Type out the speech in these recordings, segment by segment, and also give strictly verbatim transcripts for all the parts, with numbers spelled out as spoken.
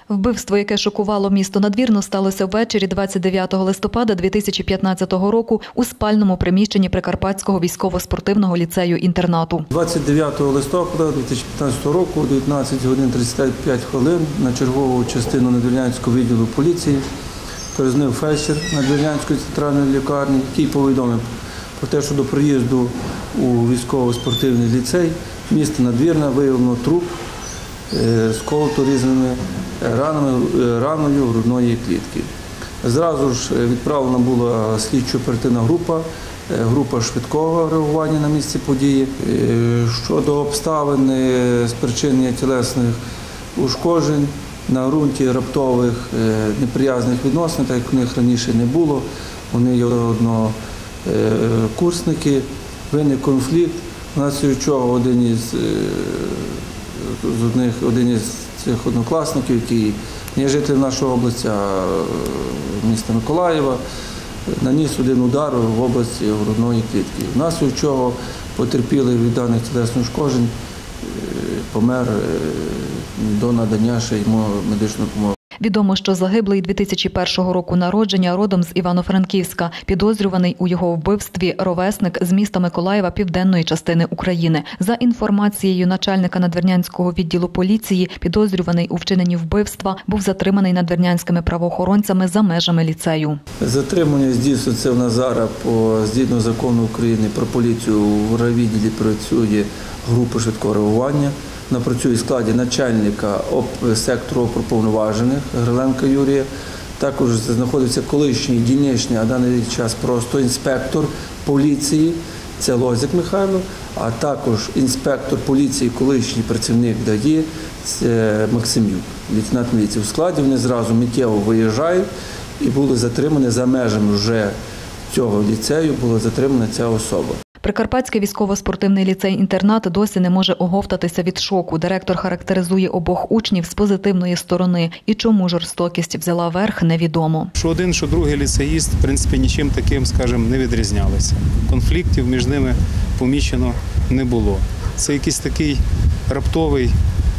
Вбивство, яке шокувало місто Надвірну, сталося ввечері двадцять дев'ятого листопада дві тисячі п'ятнадцятого року у спальному приміщенні Прикарпатського військово-спортивного ліцею-інтернату. двадцять дев'ятого листопада дві тисячі п'ятнадцятого року, о дев'ятнадцять годин тридцять п'ять хвилин, на чергову частину Надвірнянського відділу поліції перезвонив фельдшер Надвірнянської центральної лікарні, який повідомив про те, що до приїзду у військово-спортивний ліцей міста Надвірна виявлено труп з колото різними ранами, раною грудної клітки. Зразу ж відправлена була слідчо-оперативна група, група швидкого реагування на місці події. Щодо обставин спричинення тілесних ушкоджень на ґрунті раптових неприязних відносин, так як в них раніше не було, вони є однокурсники, виник конфлікт, внаслідок чого один із з одних, один із цих однокласників, який не є жителем нашої області, а міста Миколаєва, наніс один удар в області грудної клітки. Внаслідок чого потерпілий від даних тілесних ушкоджень помер до надання ще йому медичної допомоги. Відомо, що загиблий дві тисячі першого року народження, родом з Івано-Франківська, підозрюваний у його вбивстві ровесник з міста Миколаєва південної частини України. За інформацією начальника Надвірнянського відділу поліції, підозрюваний у вчиненні вбивства був затриманий надвірнянськими правоохоронцями за межами ліцею. Затримання здійснюється в нас зараз по згідно закону України про поліцію. В райвідділі працює група швидкого реагування. Вона працює в складі начальника сектору оперуповноважених Гриленка Юрія. Також знаходиться колишній дільничний, а в даний час просто інспектор поліції, це Лозик Михайло, а також інспектор поліції, колишній працівник ДАІ, це Максимюк, лейтенант міліції. У складі вони зразу миттєво виїжджають і були затримані за межами вже цього ліцею, була затримана ця особа. Прикарпатський військово-спортивний ліцей-інтернат досі не може оговтатися від шоку. Директор характеризує обох учнів з позитивної сторони. І чому жорстокість взяла верх, невідомо. Що один, що другий ліцеїст, в принципі, нічим таким, скажімо, не відрізнялися. Конфліктів між ними помічено не було. Це якийсь такий раптовий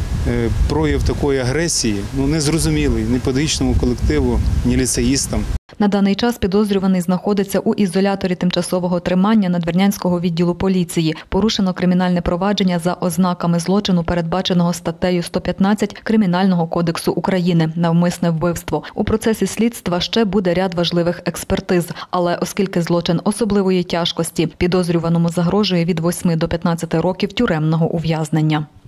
прояв такої агресії, ну, незрозумілий ні педагогічному колективу, ні ліцеїстам. На даний час підозрюваний знаходиться у ізоляторі тимчасового тримання Надвірнянського відділу поліції. Порушено кримінальне провадження за ознаками злочину, передбаченого статтею сто п'ятнадцять Кримінального кодексу України «Навмисне вбивство». У процесі слідства ще буде ряд важливих експертиз, але оскільки злочин особливої тяжкості, підозрюваному загрожує від восьми до п'ятнадцяти років тюремного ув'язнення.